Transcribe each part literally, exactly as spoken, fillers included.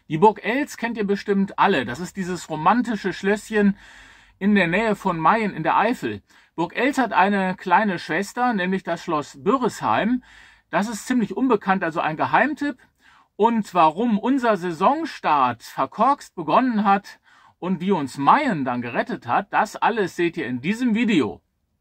Die Burg Eltz kennt ihr bestimmt alle. Das ist dieses romantische Schlösschen in der Nähe von Mayen in der Eifel. Burg Eltz hat eine kleine Schwester, nämlich das Schloss Bürresheim. Das ist ziemlich unbekannt, also ein Geheimtipp. Und warum unser Saisonstart verkorkst begonnen hat und wie uns Mayen dann gerettet hat, das alles seht ihr in diesem Video.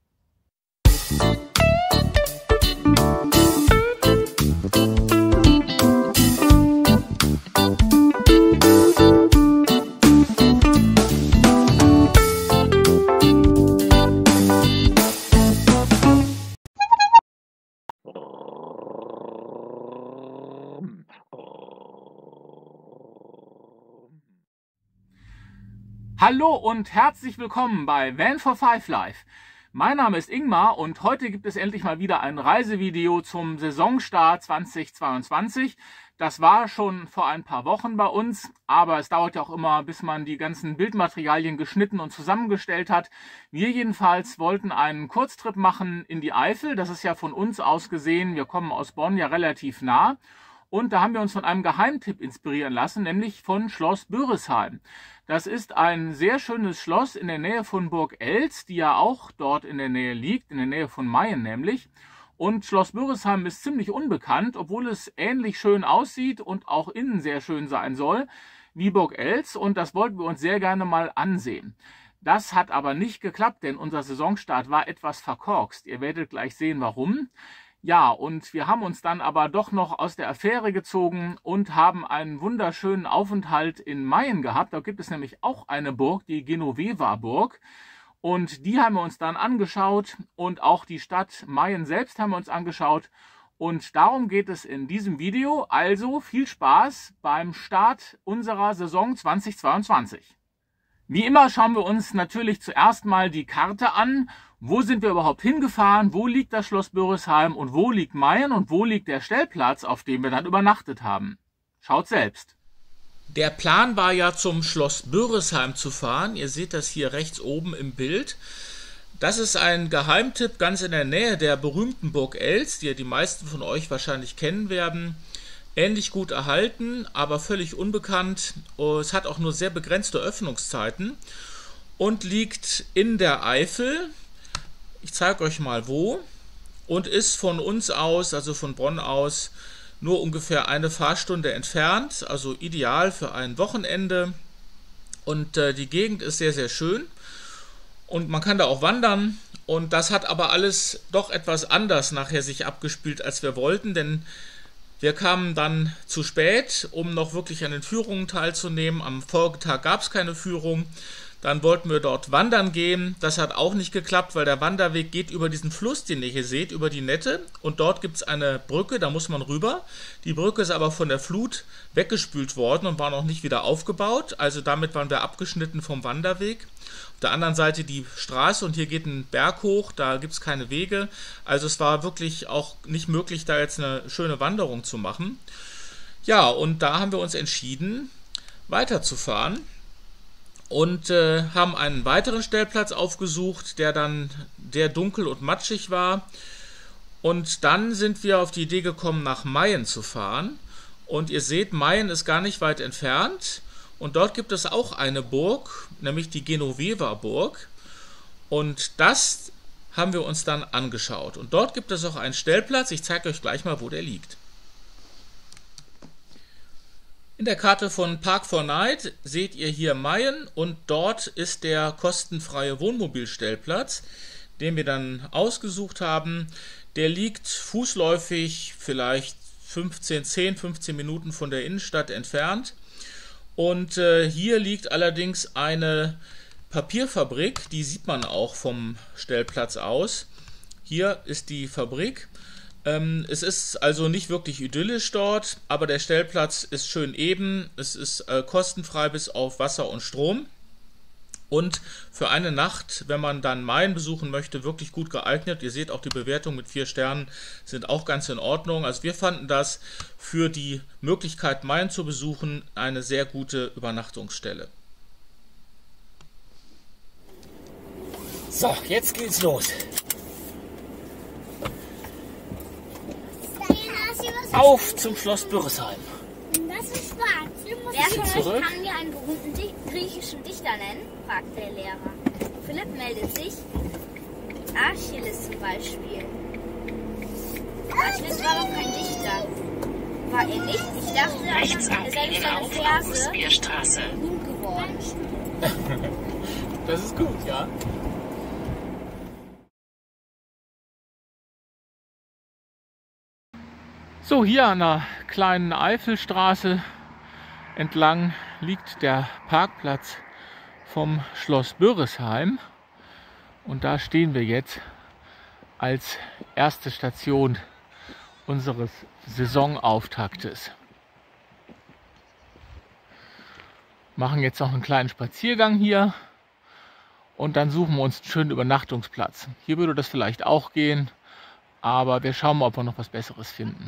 Hallo und herzlich willkommen bei Van for Five Life. Mein Name ist Ingmar und heute gibt es endlich mal wieder ein Reisevideo zum Saisonstart zweitausendzweiundzwanzig. Das war schon vor ein paar Wochen bei uns, aber es dauert ja auch immer, bis man die ganzen Bildmaterialien geschnitten und zusammengestellt hat. Wir jedenfalls wollten einen Kurztrip machen in die Eifel. Das ist ja von uns aus gesehen, wir kommen aus Bonn, ja relativ nah. Und da haben wir uns von einem Geheimtipp inspirieren lassen, nämlich von Schloss Bürresheim. Das ist ein sehr schönes Schloss in der Nähe von Burg Eltz, die ja auch dort in der Nähe liegt, in der Nähe von Mayen nämlich. Und Schloss Bürresheim ist ziemlich unbekannt, obwohl es ähnlich schön aussieht und auch innen sehr schön sein soll wie Burg Eltz. Und das wollten wir uns sehr gerne mal ansehen. Das hat aber nicht geklappt, denn unser Saisonstart war etwas verkorkst. Ihr werdet gleich sehen, warum. Ja, und wir haben uns dann aber doch noch aus der Affäre gezogen und haben einen wunderschönen Aufenthalt in Mayen gehabt. Da gibt es nämlich auch eine Burg, die Genoveva-Burg. Und die haben wir uns dann angeschaut und auch die Stadt Mayen selbst haben wir uns angeschaut. Und darum geht es in diesem Video. Also viel Spaß beim Start unserer Saison zweitausendzweiundzwanzig. Wie immer schauen wir uns natürlich zuerst mal die Karte an. Wo sind wir überhaupt hingefahren? Wo liegt das Schloss Bürresheim und wo liegt Mayen und wo liegt der Stellplatz, auf dem wir dann übernachtet haben? Schaut selbst. Der Plan war ja, zum Schloss Bürresheim zu fahren. Ihr seht das hier rechts oben im Bild. Das ist ein Geheimtipp ganz in der Nähe der berühmten Burg Eltz, die ja die meisten von euch wahrscheinlich kennen werden. Ähnlich gut erhalten, aber völlig unbekannt. Es hat auch nur sehr begrenzte Öffnungszeiten und liegt in der Eifel. Ich zeige euch mal wo, und ist von uns aus, also von Bonn aus, nur ungefähr eine Fahrstunde entfernt, also ideal für ein Wochenende. Und äh, die Gegend ist sehr, sehr schön und man kann da auch wandern. Und das hat aber alles doch etwas anders nachher sich abgespielt, als wir wollten, denn wir kamen dann zu spät, um noch wirklich an den Führungen teilzunehmen. Am Folgetag gab es keine Führung. Dann wollten wir dort wandern gehen. Das hat auch nicht geklappt, weil der Wanderweg geht über diesen Fluss, den ihr hier seht, über die Nette. Und dort gibt es eine Brücke, da muss man rüber. Die Brücke ist aber von der Flut weggespült worden und war noch nicht wieder aufgebaut. Also damit waren wir abgeschnitten vom Wanderweg. Auf der anderen Seite die Straße und hier geht ein Berg hoch, da gibt es keine Wege. Also es war wirklich auch nicht möglich, da jetzt eine schöne Wanderung zu machen. Ja, und da haben wir uns entschieden, weiterzufahren. Und äh, haben einen weiteren Stellplatz aufgesucht, der dann sehr dunkel und matschig war. Und dann sind wir auf die Idee gekommen, nach Mayen zu fahren. Und ihr seht, Mayen ist gar nicht weit entfernt. Und dort gibt es auch eine Burg, nämlich die Genoveva-Burg. Und das haben wir uns dann angeschaut. Und dort gibt es auch einen Stellplatz. Ich zeige euch gleich mal, wo der liegt. In der Karte von Park four Night seht ihr hier Mayen und dort ist der kostenfreie Wohnmobilstellplatz, den wir dann ausgesucht haben. Der liegt fußläufig vielleicht fünfzehn, zehn, fünfzehn Minuten von der Innenstadt entfernt. Und äh, hier liegt allerdings eine Papierfabrik, die sieht man auch vom Stellplatz aus. Hier ist die Fabrik. Es ist also nicht wirklich idyllisch dort, aber der Stellplatz ist schön eben, es ist äh, kostenfrei bis auf Wasser und Strom und für eine Nacht, wenn man dann Mayen besuchen möchte, wirklich gut geeignet. Ihr seht auch, die Bewertungen mit vier Sternen sind auch ganz in Ordnung. Also wir fanden das für die Möglichkeit, Mayen zu besuchen, eine sehr gute Übernachtungsstelle. So, jetzt geht's los. Auf zum Schloss Bürresheim. Das ist schwarz. ist sie zurück. Wer von euch kann mir einen berühmten Di griechischen Dichter nennen? Fragt der Lehrer. Philipp meldet sich. Achilles zum Beispiel. Achilles war doch kein Dichter. War er nicht? Ich dachte, er sei durch seine Verse berühmt geworden. Das ist gut, ja. So, hier an der kleinen Eifelstraße entlang liegt der Parkplatz vom Schloss Bürresheim. Und da stehen wir jetzt als erste Station unseres Saisonauftaktes. Machen jetzt noch einen kleinen Spaziergang hier und dann suchen wir uns einen schönen Übernachtungsplatz. Hier würde das vielleicht auch gehen, aber wir schauen mal, ob wir noch was Besseres finden.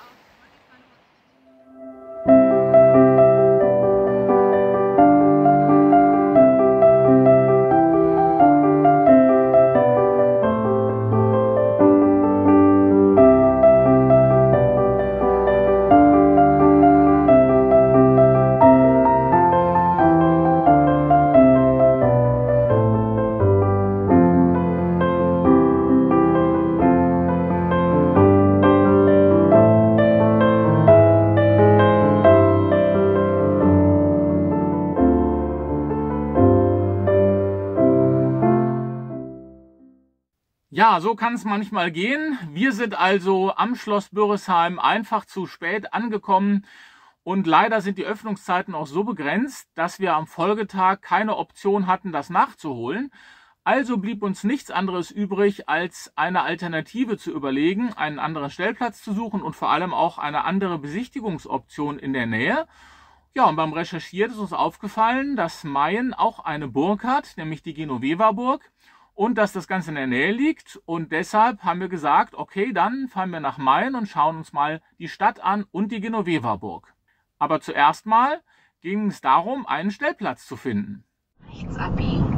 Ja, so kann es manchmal gehen. Wir sind also am Schloss Bürresheim einfach zu spät angekommen und leider sind die Öffnungszeiten auch so begrenzt, dass wir am Folgetag keine Option hatten, das nachzuholen. Also blieb uns nichts anderes übrig, als eine Alternative zu überlegen, einen anderen Stellplatz zu suchen und vor allem auch eine andere Besichtigungsoption in der Nähe. Ja, und beim Recherchieren ist uns aufgefallen, dass Mayen auch eine Burg hat, nämlich die Genoveva-Burg. Und dass das Ganze in der Nähe liegt und deshalb haben wir gesagt, okay, dann fahren wir nach Mayen und schauen uns mal die Stadt an und die Genoveva-Burg. Aber zuerst mal ging es darum, einen Stellplatz zu finden. Rechts abbiegen.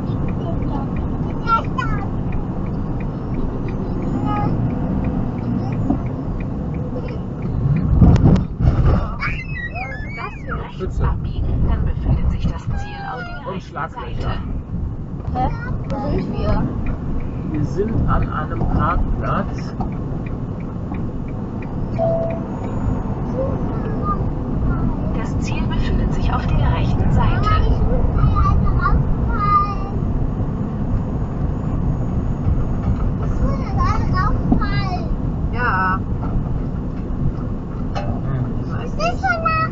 Das für rechts abbiegen, dann befindet sich das Ziel auf der rechten Seite. Hä? Wo sind wir? Wir sind an einem Parkplatz. Das Ziel befindet sich auf der rechten Seite. Ja. Was ist das denn da?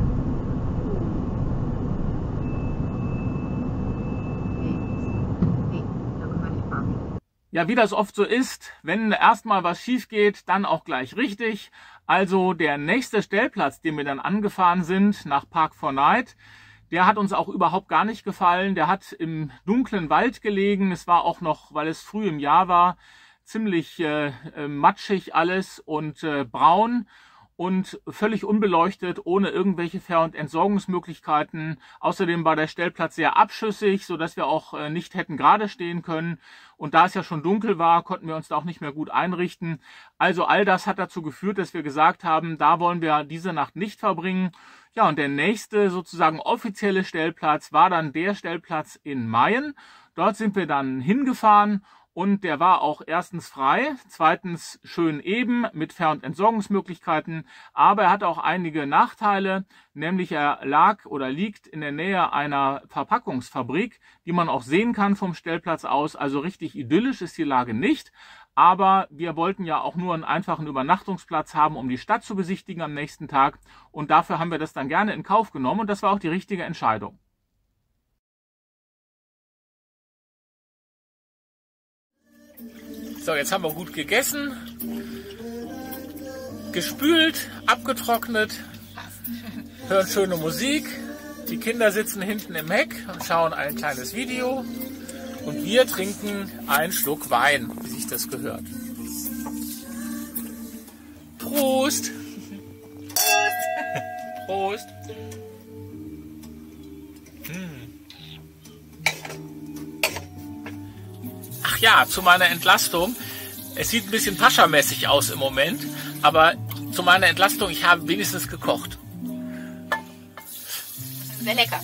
Ja, wie das oft so ist, wenn erstmal was schief geht, dann auch gleich richtig. Also der nächste Stellplatz, den wir dann angefahren sind, nach Park four Night, der hat uns auch überhaupt gar nicht gefallen. Der hat im dunklen Wald gelegen. Es war auch noch, weil es früh im Jahr war, ziemlich äh, matschig alles und äh, braun. Und völlig unbeleuchtet, ohne irgendwelche Fähr- und Entsorgungsmöglichkeiten. Außerdem war der Stellplatz sehr abschüssig, sodass wir auch äh, nicht hätten gerade stehen können. Und da es ja schon dunkel war, konnten wir uns da auch nicht mehr gut einrichten. Also all das hat dazu geführt, dass wir gesagt haben, da wollen wir diese Nacht nicht verbringen. Ja, und der nächste sozusagen offizielle Stellplatz war dann der Stellplatz in Mayen. Dort sind wir dann hingefahren. Und der war auch erstens frei, zweitens schön eben mit Fähr- und Entsorgungsmöglichkeiten, aber er hat auch einige Nachteile, nämlich er lag oder liegt in der Nähe einer Verpackungsfabrik, die man auch sehen kann vom Stellplatz aus, also richtig idyllisch ist die Lage nicht, aber wir wollten ja auch nur einen einfachen Übernachtungsplatz haben, um die Stadt zu besichtigen am nächsten Tag und dafür haben wir das dann gerne in Kauf genommen und das war auch die richtige Entscheidung. So, jetzt haben wir gut gegessen, gespült, abgetrocknet, hören schöne Musik. Die Kinder sitzen hinten im Heck und schauen ein kleines Video. Und wir trinken einen Schluck Wein, wie sich das gehört. Prost! Prost! Prost! Ach ja, zu meiner Entlastung. Es sieht ein bisschen paschamäßig aus im Moment, aber zu meiner Entlastung, ich habe wenigstens gekocht. Wäre lecker.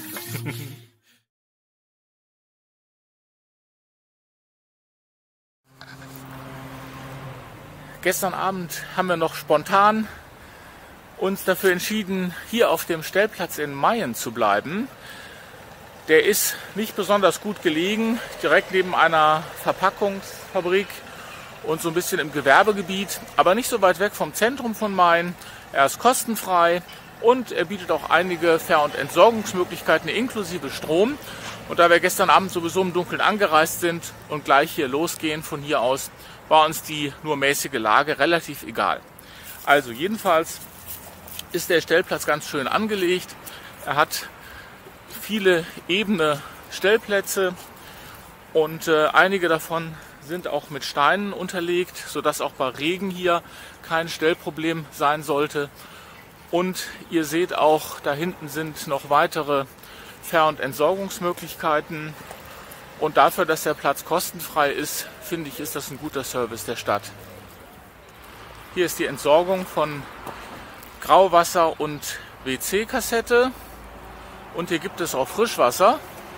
Gestern Abend haben wir noch spontan uns dafür entschieden, hier auf dem Stellplatz in Mayen zu bleiben. Der ist nicht besonders gut gelegen, direkt neben einer Verpackungsfabrik und so ein bisschen im Gewerbegebiet, aber nicht so weit weg vom Zentrum von Mayen. Er ist kostenfrei und er bietet auch einige Ver- und Entsorgungsmöglichkeiten inklusive Strom. Und da wir gestern Abend sowieso im Dunkeln angereist sind und gleich hier losgehen von hier aus, war uns die nur mäßige Lage relativ egal. Also jedenfalls ist der Stellplatz ganz schön angelegt. Er hat viele ebene Stellplätze und äh, einige davon sind auch mit Steinen unterlegt, sodass auch bei Regen hier kein Stellproblem sein sollte. Und ihr seht auch, da hinten sind noch weitere Ver- und Entsorgungsmöglichkeiten. Und dafür, dass der Platz kostenfrei ist, finde ich, ist das ein guter Service der Stadt. Hier ist die Entsorgung von Grauwasser und W C-Kassette. Und hier gibt es auch Frischwasser.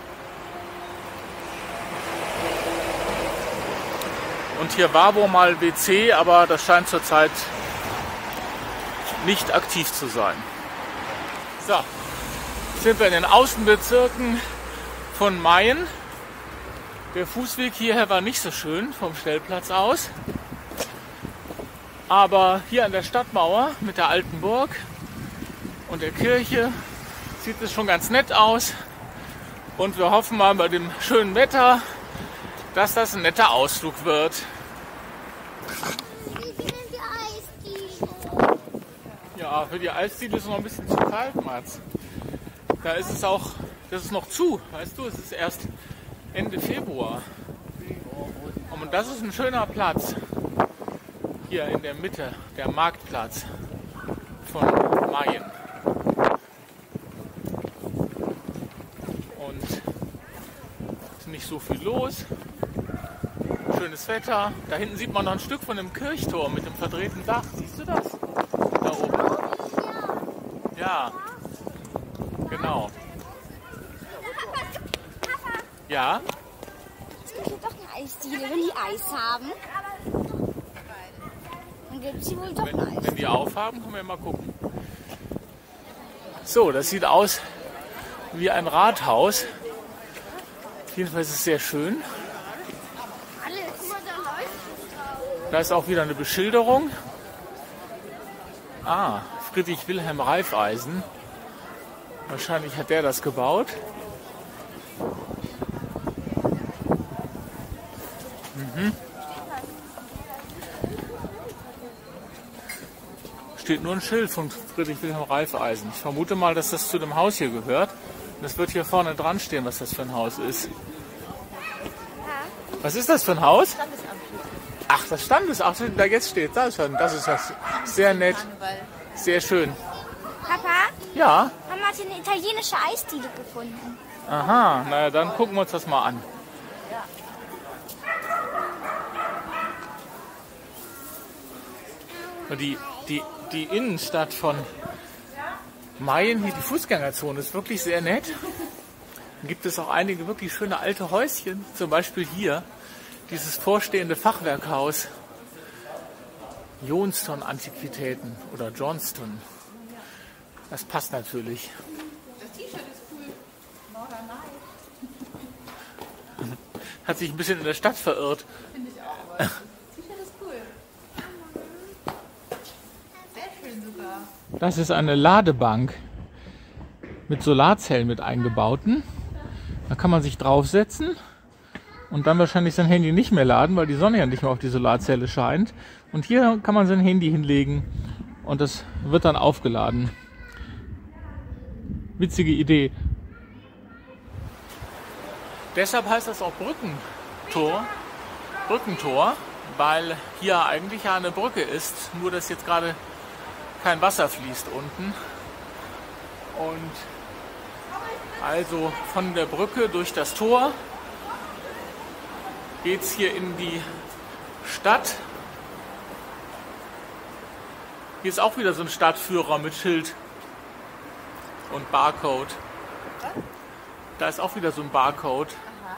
Und hier war wohl mal W C, aber das scheint zurzeit nicht aktiv zu sein. So, jetzt sind wir in den Außenbezirken von Mayen. Der Fußweg hierher war nicht so schön vom Stellplatz aus. Aber hier an der Stadtmauer mit der alten Burg und der Kirche sieht es schon ganz nett aus. Und wir hoffen mal bei dem schönen Wetter, dass das ein netter Ausflug wird. Ja, für die Eisdiele ist es noch ein bisschen zu kalt, Mats. Da ist es auch, das ist noch zu, weißt du, es ist erst Ende Februar. Und das ist ein schöner Platz. Hier in der Mitte, der Marktplatz von Mayen. Und ist nicht so viel los. Schönes Wetter. Da hinten sieht man noch ein Stück von dem Kirchturm mit dem verdrehten Dach. Siehst du das? Da oben. Ja. Genau. Ja. Es gibt hier doch eine Eisdiele, wenn die Eis haben. Dann gibt es hier wohl doch ein Eis. Wenn die aufhaben, können wir mal gucken. So, das sieht aus wie ein Rathaus. Jedenfalls ist es sehr schön. Da ist auch wieder eine Beschilderung. Ah, Friedrich Wilhelm Raiffeisen. Wahrscheinlich hat der das gebaut. Mhm. Steht nur ein Schild von Friedrich Wilhelm Raiffeisen. Ich vermute mal, dass das zu dem Haus hier gehört. Das wird hier vorne dran stehen, was das für ein Haus ist. Was ist das für ein Haus? Ach, das Standesamt, da jetzt steht. Das ist, das ist was. Sehr nett. Sehr schön. Papa? Ja? Mama hat hier eine italienische Eisdiele gefunden. Aha, naja, dann gucken wir uns das mal an. Die, die, die Innenstadt von Mayen, hier die Fußgängerzone, ist wirklich sehr nett. Dann gibt es auch einige wirklich schöne alte Häuschen. Zum Beispiel hier, dieses vorstehende Fachwerkhaus. Johnston Antiquitäten oder Johnston. Das passt natürlich. Das T-Shirt ist cool. Hat sich ein bisschen in der Stadt verirrt. Finde ich auch. Aber das T-Shirt ist cool. Sehr schön sogar. Das ist eine Ladebank mit Solarzellen mit eingebauten. Da kann man sich draufsetzen und dann wahrscheinlich sein Handy nicht mehr laden, weil die Sonne ja nicht mehr auf die Solarzelle scheint. Und hier kann man sein Handy hinlegen und das wird dann aufgeladen. Witzige Idee. Deshalb heißt das auch Brückentor, Brückentor, weil hier eigentlich ja eine Brücke ist, nur dass jetzt gerade kein Wasser fließt unten. Und also von der Brücke durch das Tor geht es hier in die Stadt. Hier ist auch wieder so ein Stadtführer mit Schild und Barcode. Da ist auch wieder so ein Barcode.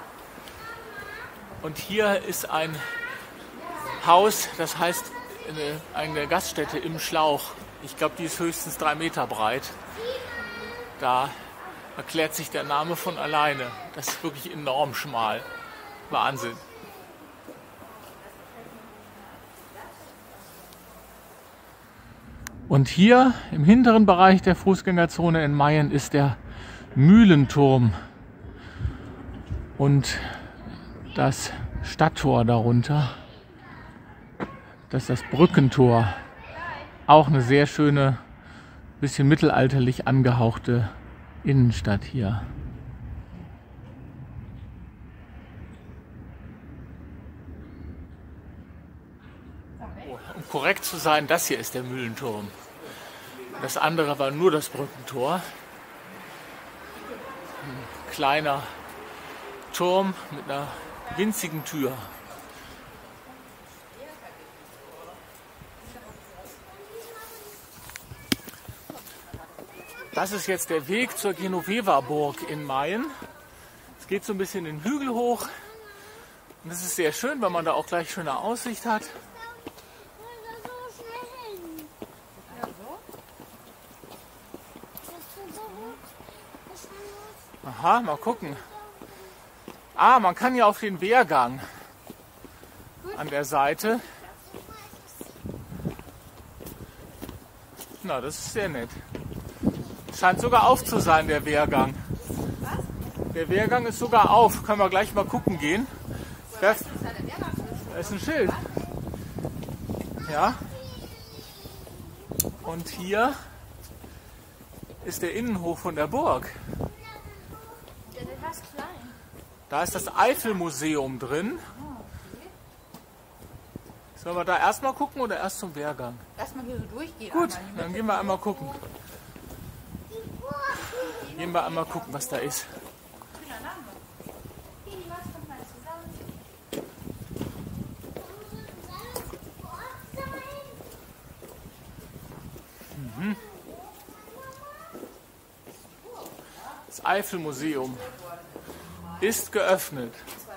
Und hier ist ein Haus, das heißt eine, eine Gaststätte im Schlauch. Ich glaube, die ist höchstens drei Meter breit. Da erklärt sich der Name von alleine. Das ist wirklich enorm schmal. Wahnsinn. Und hier im hinteren Bereich der Fußgängerzone in Mayen ist der Mühlenturm und das Stadttor darunter. Das ist das Brückentor. Auch eine sehr schöne, bisschen mittelalterlich angehauchte Innenstadt hier. Um korrekt zu sein, das hier ist der Mühlenturm. Das andere war nur das Brückentor. Ein kleiner Turm mit einer winzigen Tür. Das ist jetzt der Weg zur Genoveva-Burg in Mayen. Es geht so ein bisschen den Hügel hoch. Und das ist sehr schön, weil man da auch gleich schöne Aussicht hat. Aha, mal gucken. Ah, man kann ja auf den Wehrgang an der Seite. Na, das ist sehr nett. Scheint sogar auf zu sein, der Wehrgang. Der Wehrgang ist sogar auf. Können wir gleich mal gucken gehen. Das, das ist ein Schild. Ja. Und hier ist der Innenhof von der Burg. Da ist das Eifelmuseum drin. Sollen wir da erstmal gucken oder erst zum Wehrgang? Erstmal hier so durchgehen. Gut, dann gehen wir einmal gucken. Gehen wir einmal gucken, was da ist. Mhm. Das Eifelmuseum ist geöffnet.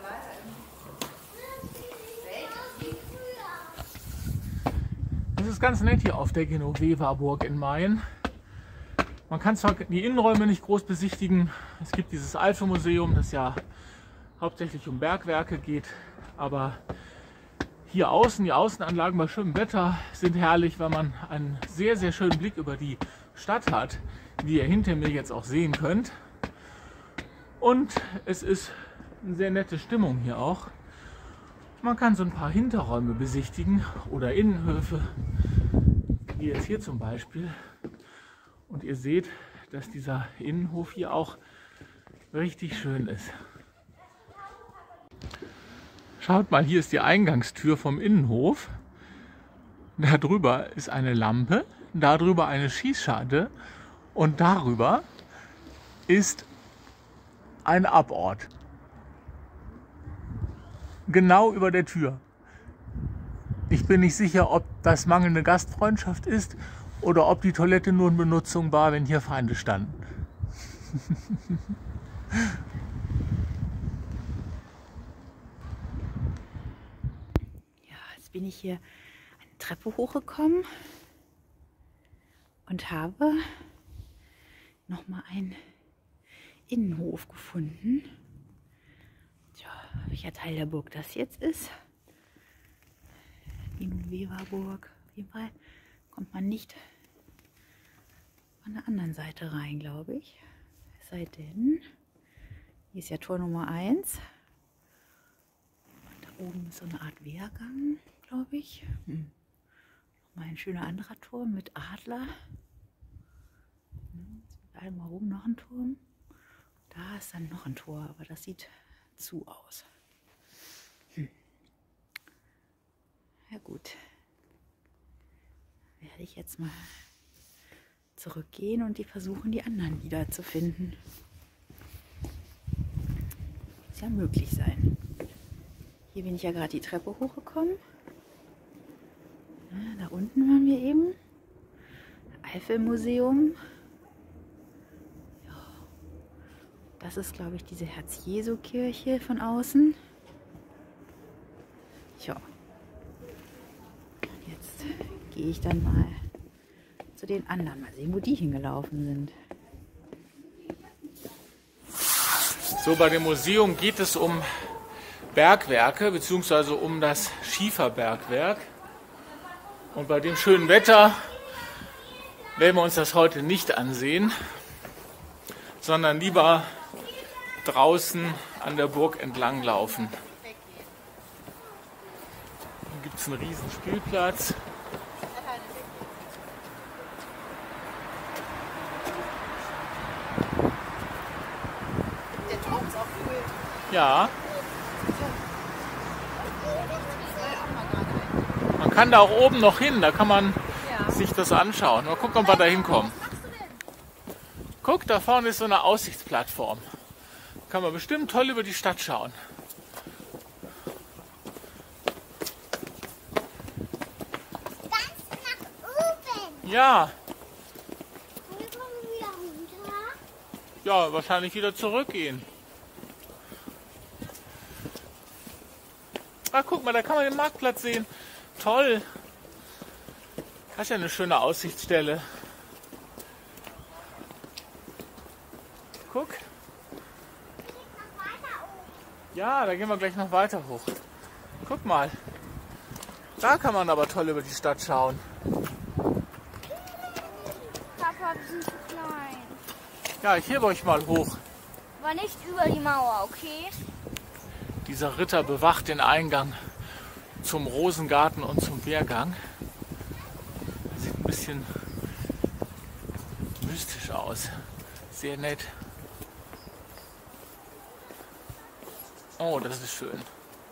Es ist ganz nett hier auf der Genoveva-Burg in Mayen. Man kann zwar die Innenräume nicht groß besichtigen. Es gibt dieses Eifelmuseum, das ja hauptsächlich um Bergwerke geht. Aber hier außen, die Außenanlagen bei schönem Wetter sind herrlich, weil man einen sehr, sehr schönen Blick über die Stadt hat, wie ihr hinter mir jetzt auch sehen könnt. Und es ist eine sehr nette Stimmung hier auch. Man kann so ein paar Hinterräume besichtigen oder Innenhöfe, wie jetzt hier zum Beispiel. Und ihr seht, dass dieser Innenhof hier auch richtig schön ist. Schaut mal, hier ist die Eingangstür vom Innenhof. Da drüber ist eine Lampe, da drüber eine Schießscharte und darüber ist ein Abort. Genau über der Tür. Ich bin nicht sicher, ob das mangelnde Gastfreundschaft ist oder ob die Toilette nur in Benutzung war, wenn hier Feinde standen. Ja, jetzt bin ich hier eine Treppe hochgekommen und habe noch mal einen Innenhof gefunden. Tja, welcher Teil der Burg das jetzt ist. Die Genoveva-Burg. Auf jeden Fall kommt man nicht von der anderen Seite rein, glaube ich. Es sei denn, hier ist ja Tor Nummer eins. Und da oben ist so eine Art Wehrgang, glaube ich. Hm. Nochmal ein schöner anderer Turm mit Adler. Hm. Einmal oben noch ein Turm. Da ist dann noch ein Tor, aber das sieht zu aus. Hm. Ja gut. Werde ich jetzt mal zurückgehen und die versuchen, die anderen wiederzufinden. Muss ja möglich sein. Hier bin ich ja gerade die Treppe hochgekommen. Ja, da unten waren wir eben. Eifelmuseum. Ja. Das ist, glaube ich, diese Herz-Jesu-Kirche von außen. Ja. Jetzt gehe ich dann mal zu den anderen. Mal sehen, wo die hingelaufen sind. So, bei dem Museum geht es um Bergwerke, beziehungsweise um das Schieferbergwerk. Und bei dem schönen Wetter werden wir uns das heute nicht ansehen, sondern lieber draußen an der Burg entlang laufen. Hier gibt es einen riesen Spielplatz. Der Turm ist auch cool. Ja. Man kann da auch oben noch hin, da kann man Ja. sich das anschauen. Mal gucken, ob wir da hinkommen. Guck, da vorne ist so eine Aussichtsplattform. Kann man bestimmt toll über die Stadt schauen. Ganz nach oben. Ja, Und wir kommen wieder runter. ja, wahrscheinlich wieder zurückgehen. Ah, guck mal, da kann man den Marktplatz sehen. Toll. Das ist ja eine schöne Aussichtsstelle. Guck. Ja, da gehen wir gleich noch weiter hoch. Guck mal. Da kann man aber toll über die Stadt schauen. Papa, wir sind zu klein. Ja, ich hebe euch mal hoch. Aber nicht über die Mauer, okay? Dieser Ritter bewacht den Eingang zum Rosengarten und zum Wehrgang. Sieht ein bisschen mystisch aus. Sehr nett. Oh, das ist schön.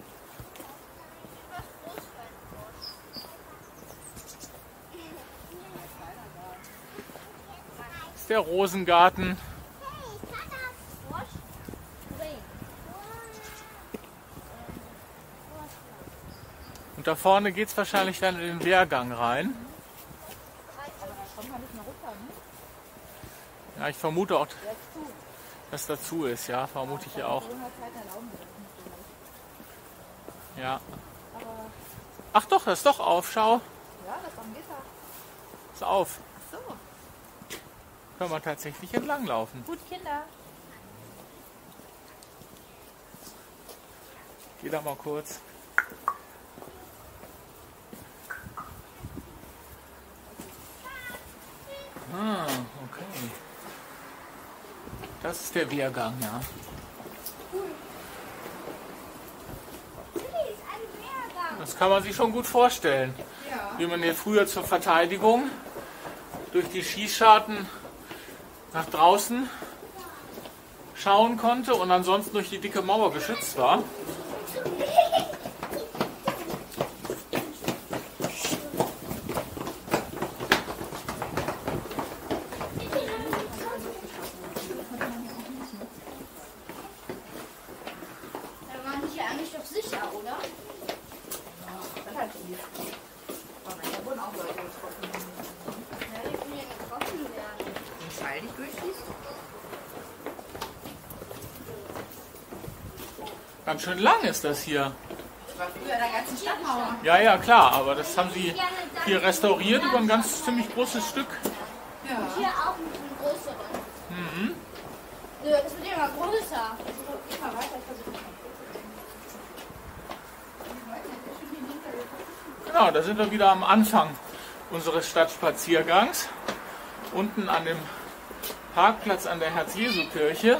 Das ist der Rosengarten. Und da vorne geht es wahrscheinlich dann in den Wehrgang rein. Ja, ich vermute auch, dass dazu ist, ja, vermute ich auch. Ja. Ach doch, das ist doch auf, schau. Ja, das ist am Gitter. Ist auf. So. Können wir tatsächlich entlang laufen. Gut, Kinder. Geh da mal kurz. Ah, okay. Das ist der Wehrgang, ja. Das kann man sich schon gut vorstellen. Ja. Wie man hier früher zur Verteidigung durch die Schießscharten nach draußen schauen konnte und ansonsten durch die dicke Mauer geschützt war. Da waren die ja eigentlich doch sicher, oder? Relativ. Aber da wurden auch Leute getroffen. Ja, die können ja getroffen werden. Wenn ein Pfeil nicht durchschießt. Ganz schön lang ist das hier. Das war früher in der ganzen Stadtmauer. Ja, ja, klar, aber das haben sie hier restauriert über ein ganz ziemlich großes Stück. Ja. Hier auch mit einem größeren. Mhm. Nö, das wird immer größer. Geh mal weiter, ich versuche mal. Genau, da sind wir wieder am Anfang unseres Stadtspaziergangs. Unten an dem Parkplatz an der Herz-Jesu-Kirche.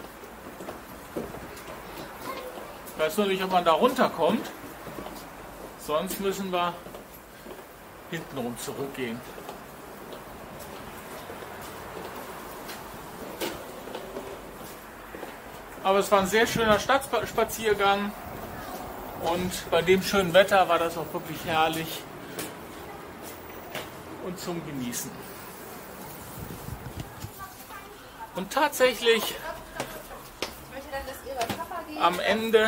Ich weiß nur nicht, ob man da runterkommt. Sonst müssen wir hintenrum zurückgehen. Aber es war ein sehr schöner Stadtspaziergang. Und bei dem schönen Wetter war das auch wirklich herrlich und zum Genießen. Und tatsächlich Ich möchte dann, dass ihr bei Papa geht. am Ende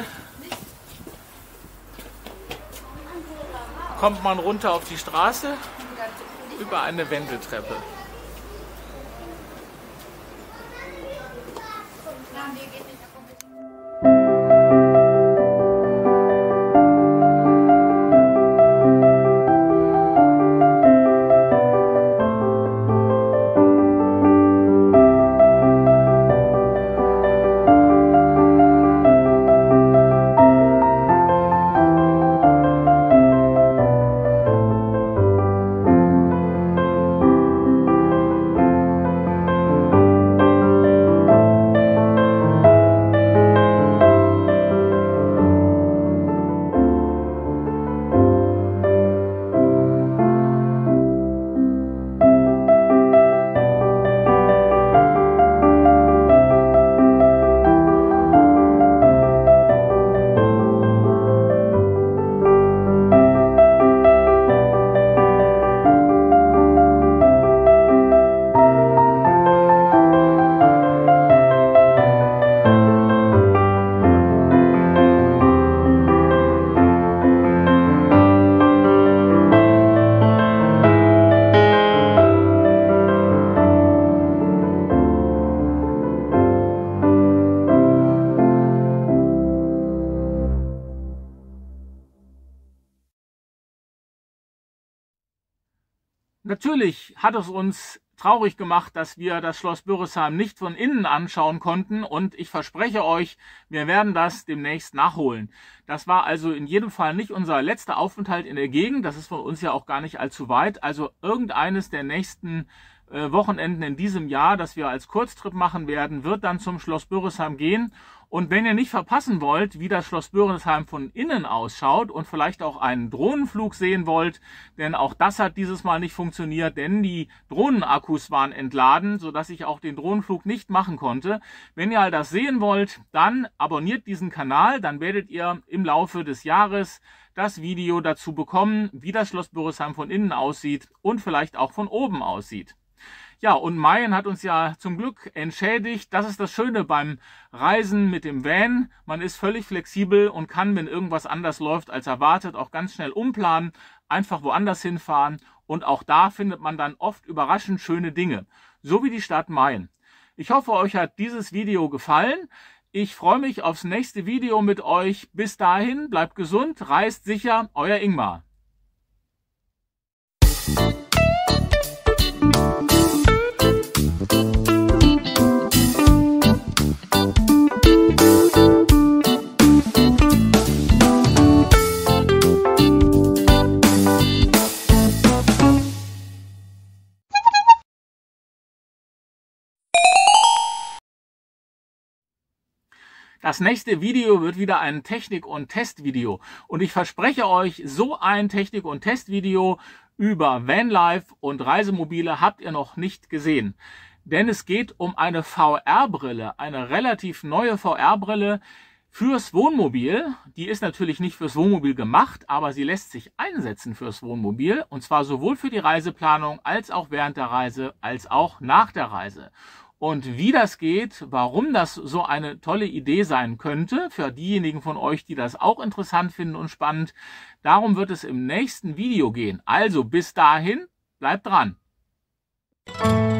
kommt man runter auf die Straße über eine Wendeltreppe. Ja, nee, geht nicht. Komm mit. Natürlich hat es uns traurig gemacht, dass wir das Schloss Bürresheim nicht von innen anschauen konnten, und ich verspreche euch, wir werden das demnächst nachholen. Das war also in jedem Fall nicht unser letzter Aufenthalt in der Gegend, das ist von uns ja auch gar nicht allzu weit, also irgendeines der nächsten äh, Wochenenden in diesem Jahr, das wir als Kurztrip machen werden, wird dann zum Schloss Bürresheim gehen. Und wenn ihr nicht verpassen wollt, wie das Schloss Bürresheim von innen ausschaut und vielleicht auch einen Drohnenflug sehen wollt, denn auch das hat dieses Mal nicht funktioniert, denn die Drohnenakkus waren entladen, sodass ich auch den Drohnenflug nicht machen konnte. Wenn ihr all das sehen wollt, dann abonniert diesen Kanal, dann werdet ihr im Laufe des Jahres das Video dazu bekommen, wie das Schloss Bürresheim von innen aussieht und vielleicht auch von oben aussieht. Ja, und Mayen hat uns ja zum Glück entschädigt. Das ist das Schöne beim Reisen mit dem Van. Man ist völlig flexibel und kann, wenn irgendwas anders läuft als erwartet, auch ganz schnell umplanen, einfach woanders hinfahren. Und auch da findet man dann oft überraschend schöne Dinge, so wie die Stadt Mayen. Ich hoffe, euch hat dieses Video gefallen. Ich freue mich aufs nächste Video mit euch. Bis dahin, bleibt gesund, reist sicher, euer Ingmar. Das nächste Video wird wieder ein Technik- und Testvideo. Und ich verspreche euch, so ein Technik- und Testvideo über Vanlife und Reisemobile habt ihr noch nicht gesehen. Denn es geht um eine V R-Brille, eine relativ neue V R-Brille fürs Wohnmobil. Die ist natürlich nicht fürs Wohnmobil gemacht, aber sie lässt sich einsetzen fürs Wohnmobil. Und zwar sowohl für die Reiseplanung als auch während der Reise, als auch nach der Reise. Und wie das geht, warum das so eine tolle Idee sein könnte, für diejenigen von euch, die das auch interessant finden und spannend, darum wird es im nächsten Video gehen. Also bis dahin, bleibt dran!